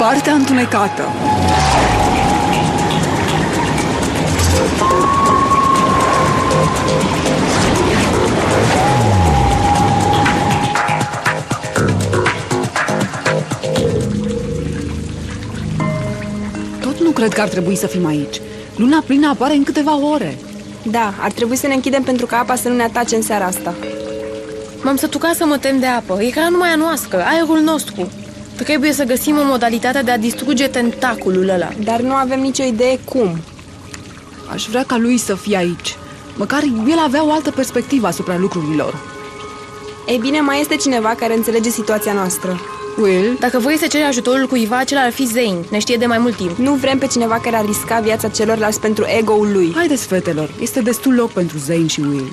Partea întunecată. Tot nu cred că ar trebui să fim aici. Luna plină apare în câteva ore. Da, ar trebui să ne închidem pentru ca apa să nu ne atace în seara asta. M-am sătucat să mă tem de apă. E ca numai a noastră, aerul nostru. Trebuie să găsim o modalitate de a distruge tentaculul ăla. Dar nu avem nicio idee cum. Aș vrea ca lui să fie aici. Măcar el avea o altă perspectivă asupra lucrurilor. Ei bine, mai este cineva care înțelege situația noastră. Will? Dacă vrei să ceri ajutorul cuiva, acela ar fi Zane. Ne știe de mai mult timp. Nu vrem pe cineva care ar risca viața celorlalți pentru ego-ul lui. Haideți, fetelor, este destul loc pentru Zane și Will.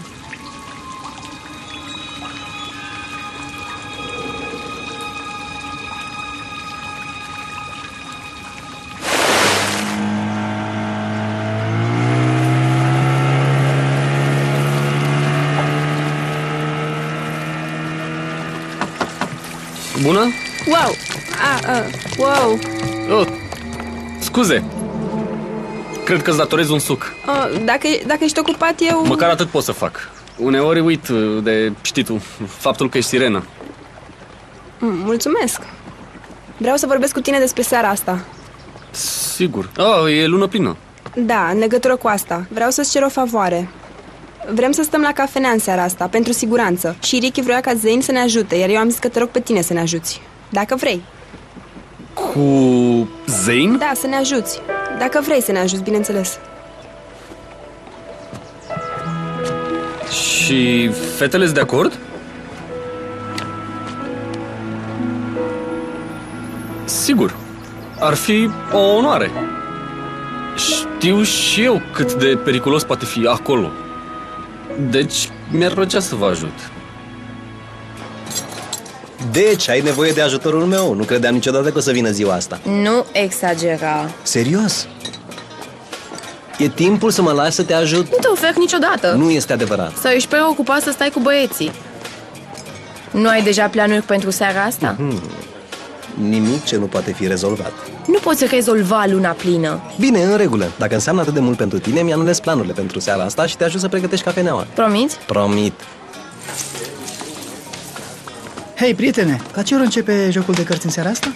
Bună? Wow! Wow! Oh, scuze. Cred că îți datorez un suc. Dacă ești ocupat, eu... Măcar atât pot să fac. Uneori uit de, știi tu, faptul că ești sirenă. Mulțumesc. Vreau să vorbesc cu tine despre seara asta. Sigur. E lună plină. Da, în legătură cu asta. Vreau să-ți cer o favoare. Vrem să stăm la cafenea în seara asta, pentru siguranță. Și Ricky vrea ca Zane să ne ajute, iar eu am zis că te rog pe tine să ne ajuți. Dacă vrei. Cu Zane? Da, să ne ajuți. Dacă vrei să ne ajuți, bineînțeles. Și fetele-s de acord? Sigur. Ar fi o onoare. Știu și eu cât de periculos poate fi acolo. Deci mi-ar plăcea să vă ajut. Deci ai nevoie de ajutorul meu. Nu credeam niciodată că o să vină ziua asta. Nu exagera. Serios? E timpul să mă lași să te ajut? Nu te ofer niciodată. Nu este adevărat. Sau ești preocupat să stai cu băieții? Nu ai deja planuri pentru seara asta? Nimic ce nu poate fi rezolvat. Nu poți rezolva luna plină. Bine, în regulă. Dacă înseamnă atât de mult pentru tine, mi-anulez planurile pentru seara asta și te ajut să pregătești cafeneaua. Promiți? Promit. Hei, prietene, la ce oră începe jocul de cărți în seara asta?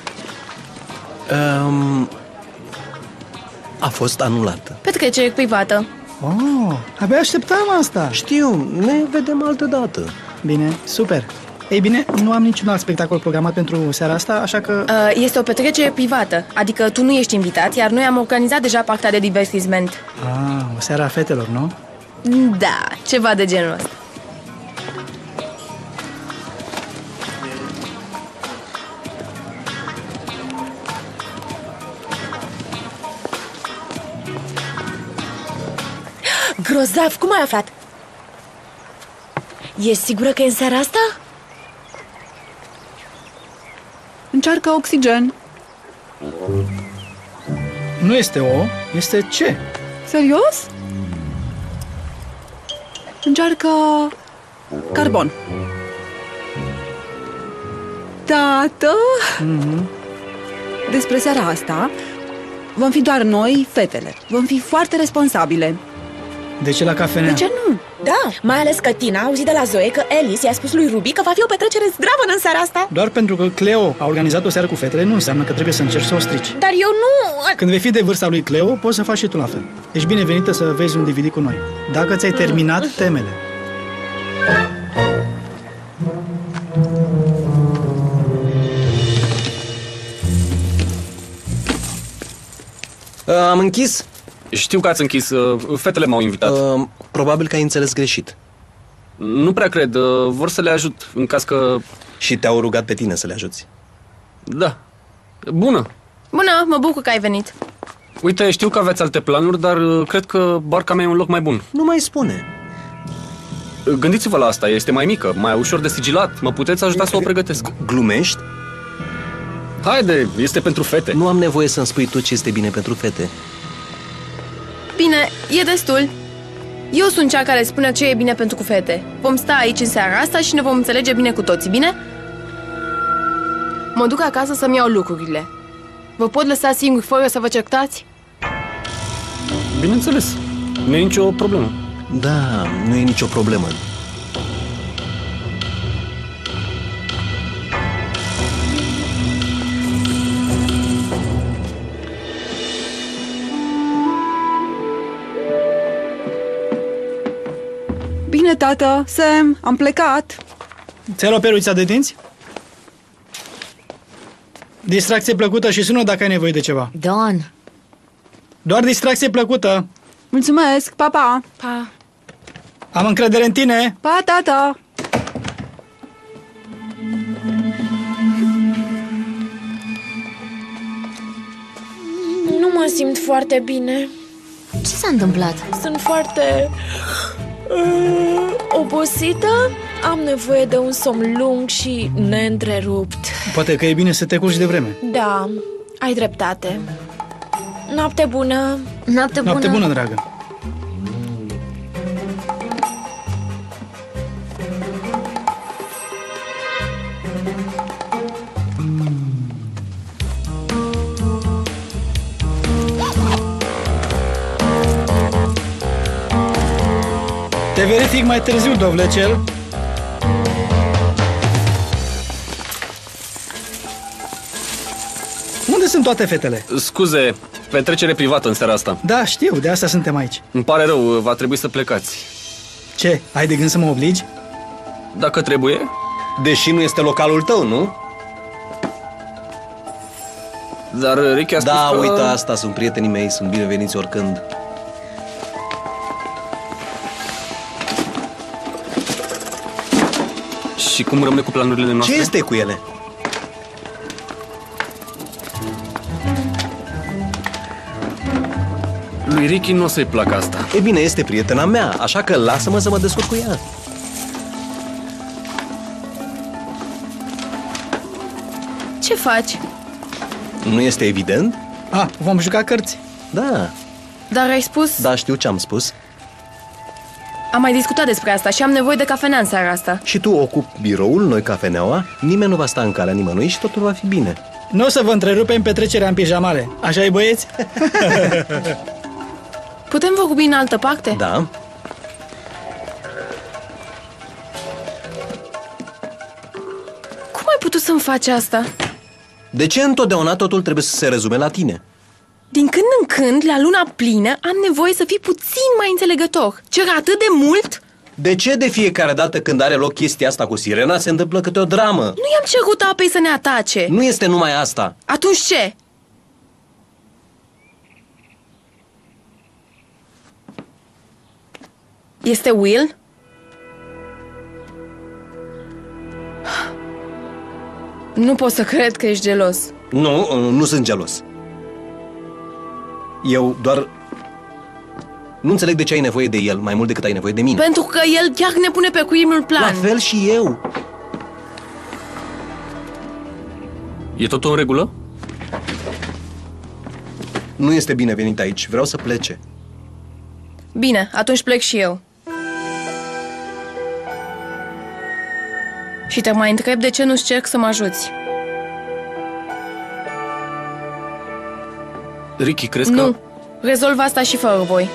A fost anulată. Petrecere privată. Oh, abia așteptam asta. Știu, ne vedem altă dată. Bine, super. Ei bine, nu am niciun alt spectacol programat pentru seara asta, așa că... Este o petrecere privată, adică tu nu ești invitat, iar noi am organizat deja partea de divertisment. O seară a fetelor, nu? Da, ceva de genul ăsta. Grozav, cum ai aflat? Ești sigură că e în seara asta? Încearcă oxigen. Nu este O, este C. Serios? Încearcă carbon. Tată? Despre seara asta vom fi doar noi, fetele. Vom fi foarte responsabile. De ce la cafenea? De ce nu? Da, mai ales că Tina a auzit de la Zoe că Alice i-a spus lui Ruby că va fi o petrecere zdravă în seara asta. Doar pentru că Cleo a organizat o seară cu fetele nu înseamnă că trebuie să încerci să o strici. Dar eu nu... Când vei fi de vârsta lui Cleo, poți să faci și tu la fel. Ești binevenită să vezi un DVD cu noi. Dacă ți-ai terminat temele. Am închis? Știu că ați închis. Fetele m-au invitat. Probabil că ai înțeles greșit. Nu prea cred. Vor să le ajut în caz că... Și te-au rugat pe tine să le ajuți. Da. Bună. Bună, mă bucur că ai venit. Uite, știu că aveți alte planuri, dar cred că barca mea e un loc mai bun. Nu mai spune. Gândiți-vă la asta, este mai mică, mai ușor de sigilat. Mă puteți ajuta să o pregătesc. Glumești? Haide, este pentru fete. Nu am nevoie să-mi spui tu ce este bine pentru fete. Bine, e destul. Eu sunt cea care spune ce e bine pentru fete. Vom sta aici în seara asta și ne vom înțelege bine cu toții, bine? Mă duc acasă să-mi iau lucrurile. Vă pot lăsa singuri fără să vă certați? Bineînțeles, nu e nicio problemă. Da, nu e nicio problemă. Bine, tată, Sam, am plecat. Ți-ai luat peruța de dinți? Distracție plăcută și sună dacă ai nevoie de ceva. Don, Doar distracție plăcută. Mulțumesc, pa, pa. Pa. Am încredere în tine. Pa, tată. Nu mă simt foarte bine. ce s-a întâmplat? Sunt foarte obosită. Am nevoie de un somn lung și neîntrerupt. Poate că e bine să te culci de vreme. Da, ai dreptate. Noapte bună. Noapte bună. Noapte bună, dragă. Te verific mai târziu, Dovlecel. Unde sunt toate fetele? Scuze, petrecere privată în seara asta. Da, știu, de asta suntem aici. Îmi pare rău, va trebui să plecați. Ce, ai de gând să mă obligi? Dacă trebuie. Deși nu este localul tău, nu? Dar Ricky a spus Da, că... uite, asta sunt prietenii mei, sunt bineveniți oricând. Și cum rămâne cu planurile noastre? Ce este cu ele? Lui Ricky nu o să-i placă asta. E bine, este prietena mea, așa că lasă-mă să mă descurc cu ea. Ce faci? Nu este evident? Vom juca cărți. Da, Dar ai spus... da, știu ce am spus. Am mai discutat despre asta și am nevoie de cafenea în seara asta. Și tu ocupi biroul, noi cafeneaua, nimeni nu va sta în calea nimănui și totul va fi bine. Nu o să vă întrerupem petrecerea în pijamale. Așa-i, băieți? Putem vorbi în altă parte? Da. Cum ai putut să-mi faci asta? De ce întotdeauna totul trebuie să se rezume la tine? Din când în când, la luna plină, am nevoie să fii puțin mai înțelegător. Cer atât de mult? De ce de fiecare dată când are loc chestia asta cu sirena se întâmplă câte o dramă? Nu i-am cerut apei să ne atace. Nu este numai asta. Atunci ce? Este Will? Nu pot să cred că ești gelos. Nu, nu sunt gelos. Eu doar nu înțeleg de ce ai nevoie de el mai mult decât ai nevoie de mine. Pentru că el chiar ne pune pe primul plan. La fel și eu. E totul în regulă? Nu este binevenit aici, vreau să plece. Bine, atunci plec și eu. Și te mai întreb de ce nu-ți cerc să mă ajuți. Ricky, crezi Nu, că... rezolv asta și fără voi.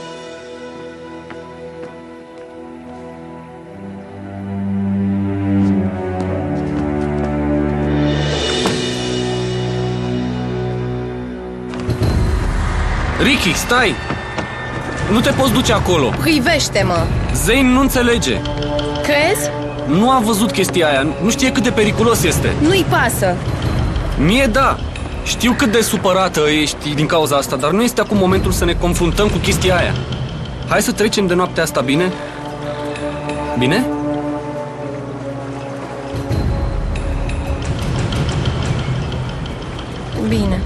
Ricky, stai! Nu te poți duce acolo. Privește-mă! Zane nu înțelege. Crezi? Nu a văzut chestia aia. Nu știe cât de periculos este. Nu-i pasă. Mie da. Știu cât de supărată ești din cauza asta, dar nu este acum momentul să ne confruntăm cu chestia aia. Hai să trecem de noaptea asta, bine? Bine? Bine.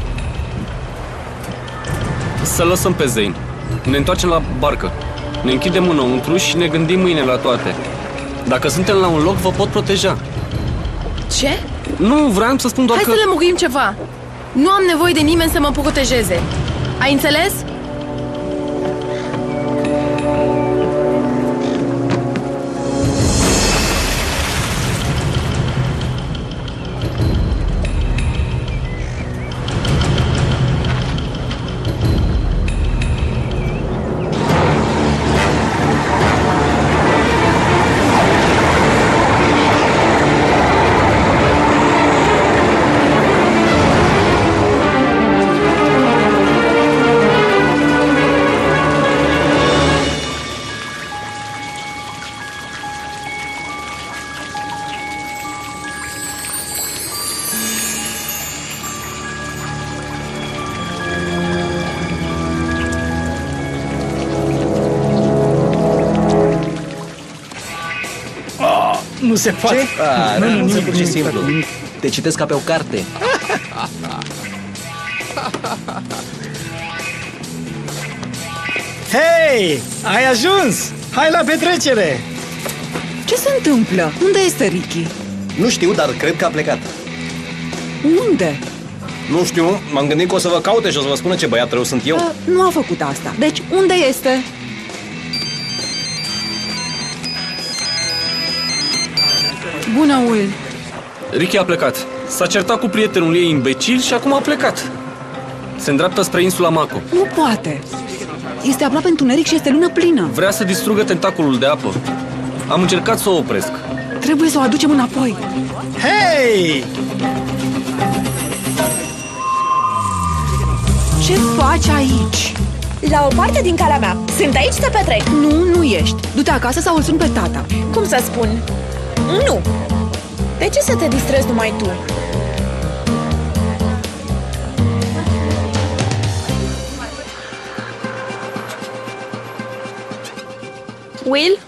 Să lăsăm pe Zane. Ne întoarcem la barcă. Ne închidem înăuntru și ne gândim mâine la toate. Dacă suntem la un loc, vă pot proteja. Ce? Nu, vreau să spun doar Hai că... să lămurim ceva. Nu am nevoie de nimeni să mă protejeze. Ai înțeles? Nu se poate. Ce? Nu, pur și simplu. Te citesc ca pe o carte. Hei, ai ajuns! Hai la petrecere! Ce se întâmplă? Unde este Ricky? Nu știu, dar cred că a plecat. Unde? Nu știu, m-am gândit că o să vă caute și o să vă spună ce băiat rău sunt eu. Nu a făcut asta. Deci, unde este? Bună, Will. Ricky a plecat. S-a certat cu prietenul ei imbecil și acum a plecat. Se îndreaptă spre insula Mako. Nu poate. Este aproape întuneric și este lună plină. Vrea să distrugă tentaculul de apă. Am încercat să o opresc. Trebuie să o aducem înapoi. Hei! Ce faci aici? La o parte din calea mea. Sunt aici să petrec. Nu ești. Du-te acasă sau îl sun pe tata. Cum să spun? Nu. De ce să te distrezi numai tu? Will?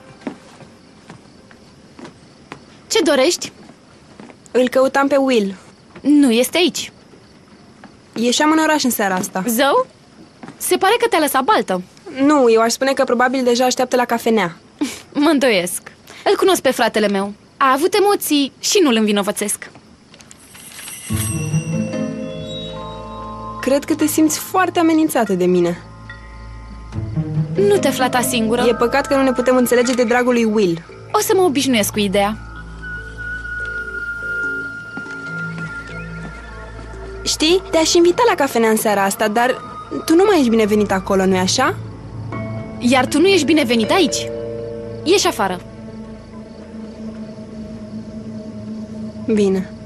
Ce dorești? Îl căutam pe Will. Nu este aici. Ieșeam în oraș în seara asta. Zău? Se pare că te-a lăsat baltă. Nu, eu aș spune că probabil deja așteaptă la cafenea. Mă îndoiesc. Îl cunosc pe fratele meu. A avut emoții și nu-l învinovățesc. Cred că te simți foarte amenințată de mine. Nu te flata singură. E păcat că nu ne putem înțelege de dragul lui Will. O să mă obișnuiesc cu ideea. Știi, te-aș invita la cafenea în seara asta, dar tu nu mai ești binevenit acolo, nu-i așa? Iar tu nu ești binevenit aici. Ieși afară. Bine.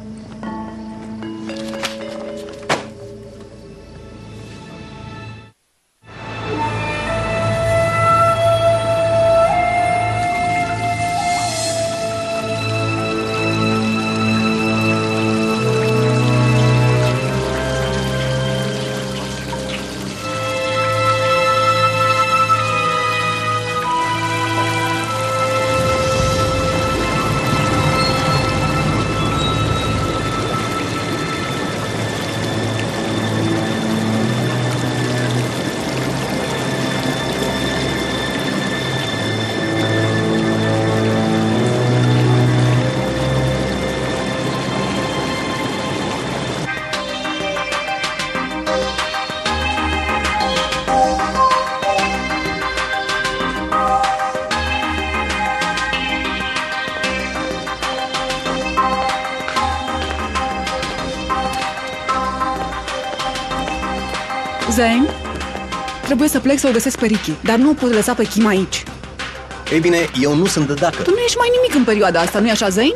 Zane, trebuie să plec să o găsesc pe Ricky, dar nu o pot lăsa pe Kim aici. Ei bine, eu nu sunt de dacă. Tu nu ești mai nimic în perioada asta, nu-i așa, Zane?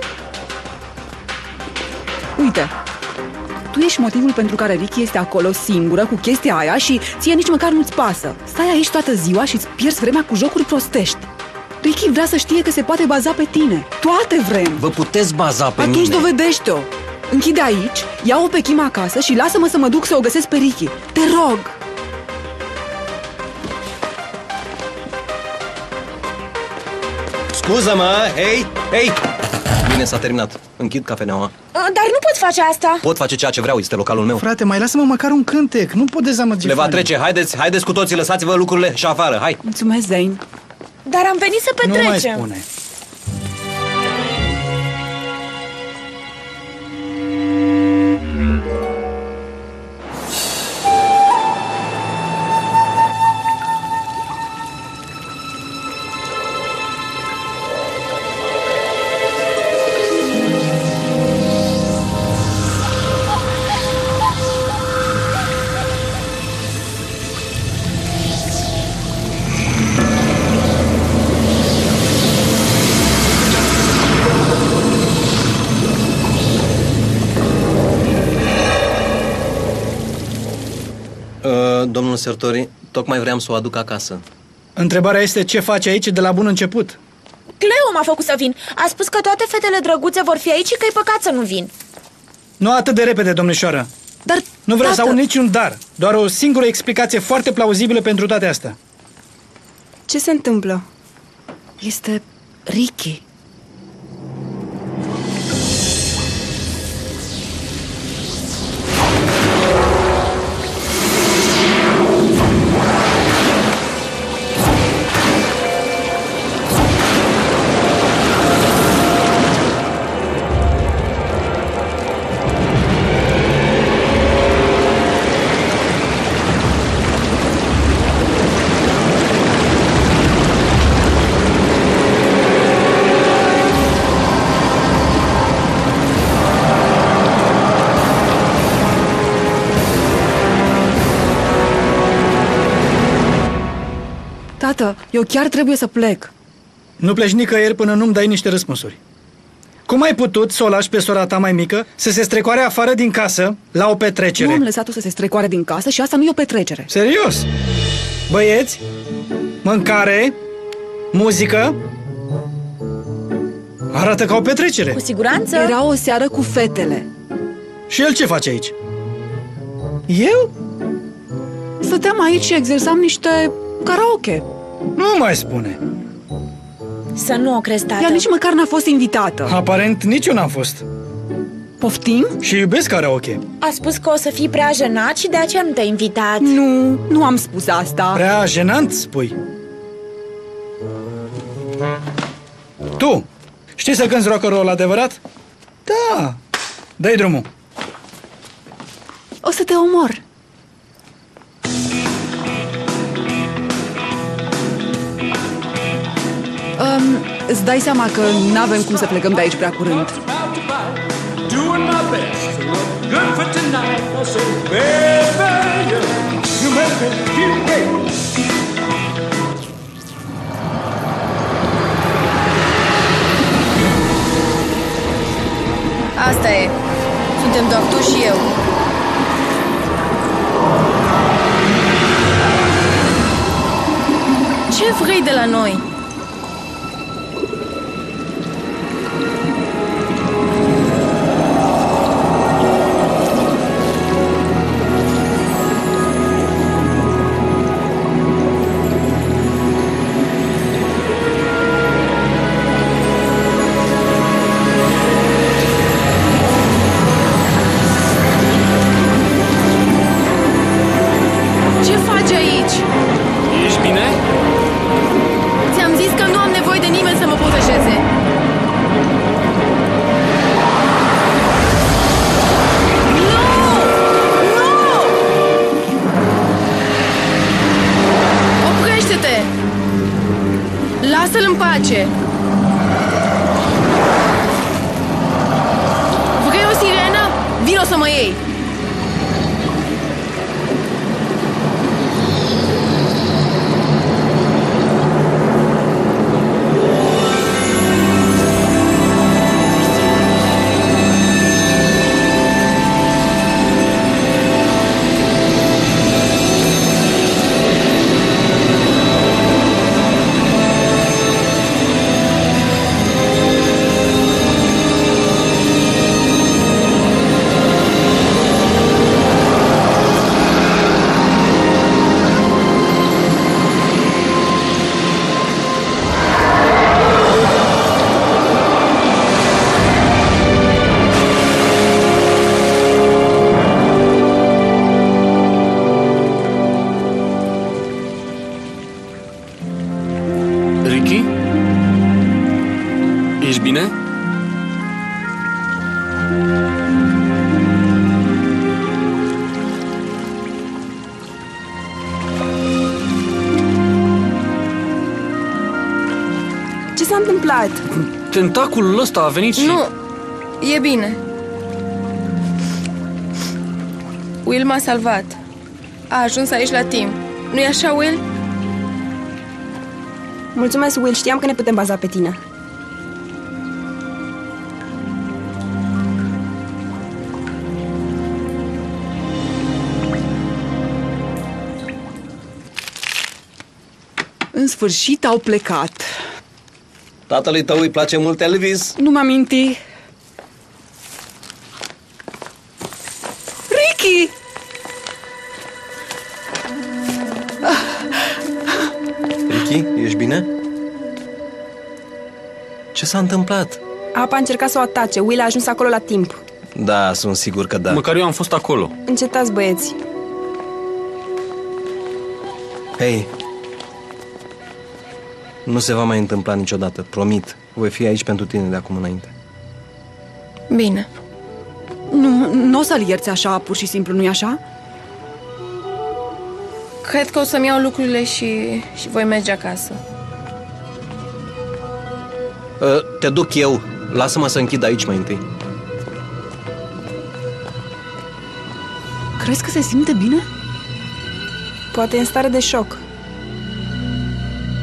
Uite, tu ești motivul pentru care Ricky este acolo singură cu chestia aia și ție nici măcar nu-ți pasă. Stai aici toată ziua și îți pierzi vremea cu jocuri prostești. Ricky vrea să știe că se poate baza pe tine. Toate vrem. Vă puteți baza pe mine. Atunci dovedește-o. Închide aici, ia-o pe Kim acasă și lasă-mă să mă duc să o găsesc pe Ricky. Te rog! Scuză-mă, hei! Bine, s-a terminat. Închid cafeneaua. Dar nu pot face asta. Pot face ceea ce vreau, este localul meu. Frate, mai lasă-mă măcar un cântec. Nu pot dezamăgi. Le va trece, haideți cu toții, lăsați-vă lucrurile și afară, hai! Mulțumesc, Zane. Dar am venit să petrecem. Nu mai spune. Domnul Sertori, tocmai vreau să o aduc acasă. Întrebarea este ce face aici de la bun început. Cleo m-a făcut să vin. A spus că toate fetele drăguțe vor fi aici și că e păcat să nu vin. Nu atât de repede, domnișoară. Dar, Nu vreau să tată, aud niciun dar. Doar o singură explicație foarte plauzibilă pentru toate astea. Ce se întâmplă? este Ricky. Tată, eu chiar trebuie să plec. Nu pleci nicăieri până nu-mi dai niște răspunsuri. Cum ai putut să o lași pe sora ta mai mică să se strecoare afară din casă la o petrecere? Nu am lăsat-o să se strecoare din casă și asta nu e o petrecere. Serios? Băieți? Mâncare? Muzică? Arată ca o petrecere. Cu siguranță. Era o seară cu fetele. Și el ce face aici? Eu? Stăteam aici și exersam niște karaoke. Nu mai spune. Să nu o crezi, tată. Ea nici măcar n-a fost invitată. Aparent nici eu n-am fost. Poftim? Și iubesc karaoke. A spus că o să fii prea jenat și de aceea nu te-a invitat. Nu am spus asta. Prea jenant, spui. Tu, știi să cânti rock and roll adevărat? Da. Dă-i drumul. O să te omor. Îți dai seama că n-avem cum să plecăm de aici prea curând. Asta e. Suntem doar tu și eu. Ce vrei de la noi? Lasă-l în pace! Vrei o sirenă? Vino să mă iei! Ricky? Ești bine? Ce s-a întâmplat? Tentaculul ăsta a venit și... Nu, e bine. Will m-a salvat. A ajuns aici la timp. Nu-i așa, Will? Mulțumesc, Will, știam că ne putem baza pe tine. În sfârșit au plecat. Tatălui tău îi place mult Elvis? Nu mă aminti. Ricky! Ricky, ești bine? Ce s-a întâmplat? Apa a încercat să o atace. Will a ajuns acolo la timp. Da, sunt sigur că da. Măcar eu am fost acolo. Încetați, băieți. Hei, nu se va mai întâmpla niciodată, promit. Voi fi aici pentru tine de acum înainte. Bine. Nu o să-l ierți așa, pur și simplu, nu-i așa? Cred că o să-mi iau lucrurile și voi merge acasă. Te duc eu. Lasă-mă să închid aici mai întâi. Crezi că se simte bine? Poate e în stare de șoc.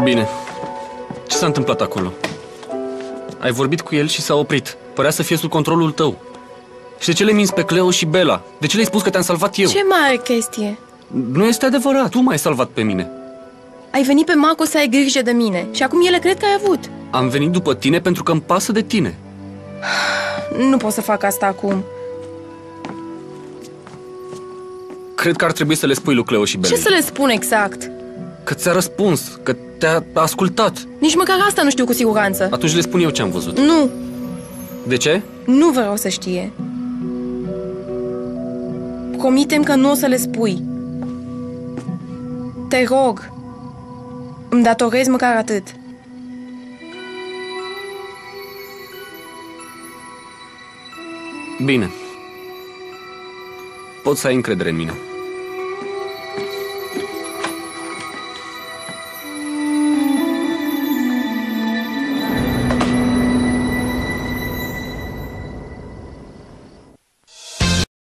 Bine. Ce s-a întâmplat acolo? Ai vorbit cu el și s-a oprit. Părea să fie sub controlul tău. Și de ce le minți pe Cleo și Bella? De ce le-ai spus că te-am salvat eu? Ce mare chestie! Nu este adevărat, tu m-ai salvat pe mine. Ai venit pe Mako să ai grijă de mine și acum ele cred că ai avut. Am venit după tine pentru că îmi pasă de tine. Nu pot să fac asta acum. Cred că ar trebui să le spui lui Cleo și Bella. Ce să le spun exact? Că ți-a răspuns, că te-a ascultat. Nici măcar asta nu știu cu siguranță. Atunci le spun eu ce am văzut. Nu, De ce? nu vreau să știe. Promitem că nu o să le spui. Te rog. Îmi datorezi măcar atât. Bine. Poți să ai încredere în mine.